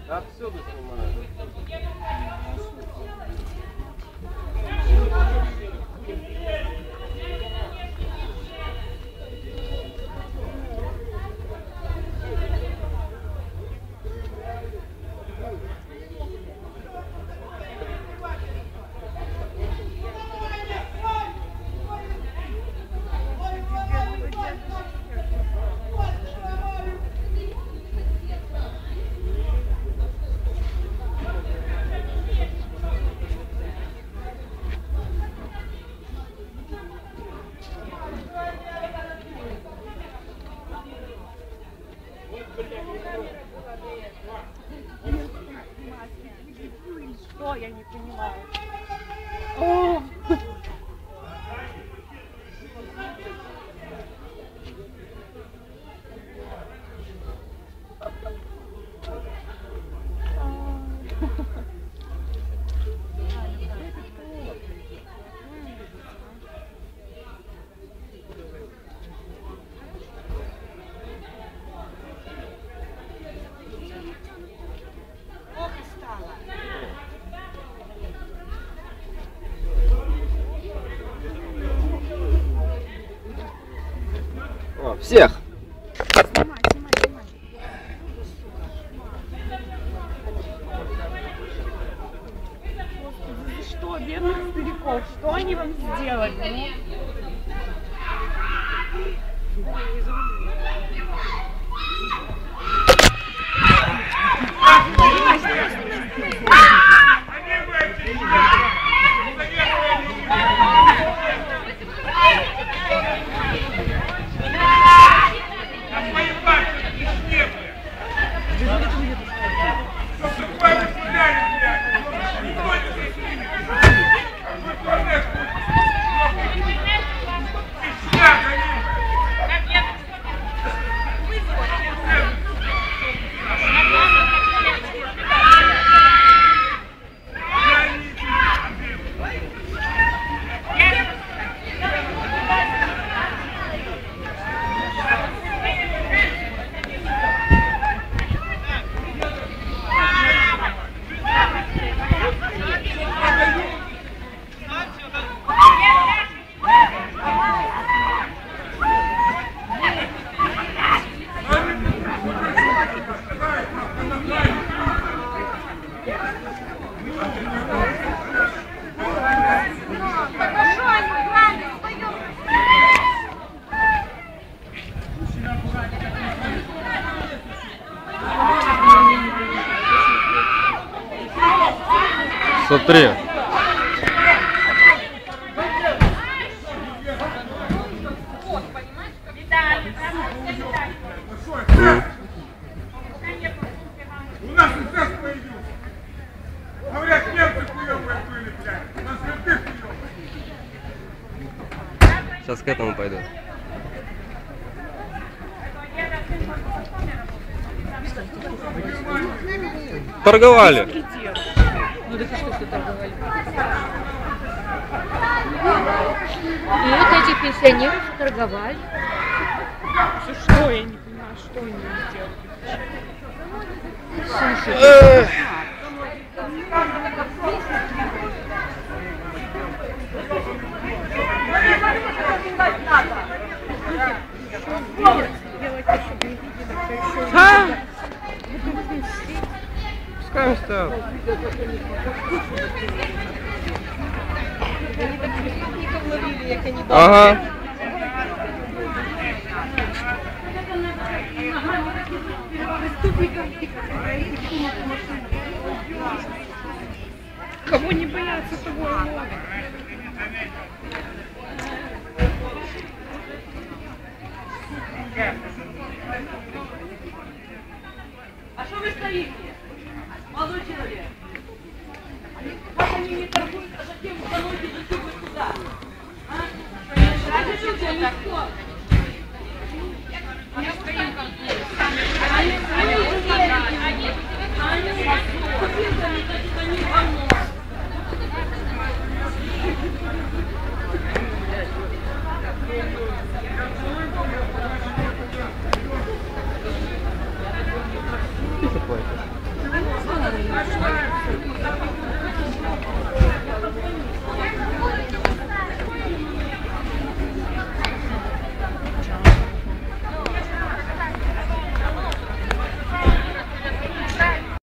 Отсюда снимаю. Что? Я не понимаю. О! О, всех! Снимай, снимай, снимай. Господи, за что, бедных стариков? Что они вам сделали? Смотри. У нас инцест появился. Говорят, немцы хуёвые были, блядь. У нас святых хуёвые. Сейчас к этому пойду. Торговали. Ну так и что торговали? И вот эти пенсионеры торговали. Что? Я не понимаю, что они делали. Слушай. Пускай он стоял. Они так преступников ловили, як они бабки. Ага. Кого не боятся, того и ловят. А что вы стоите? Молодой человек. Вот они не торгуют, а затем установите зачем вы туда. А? Что, не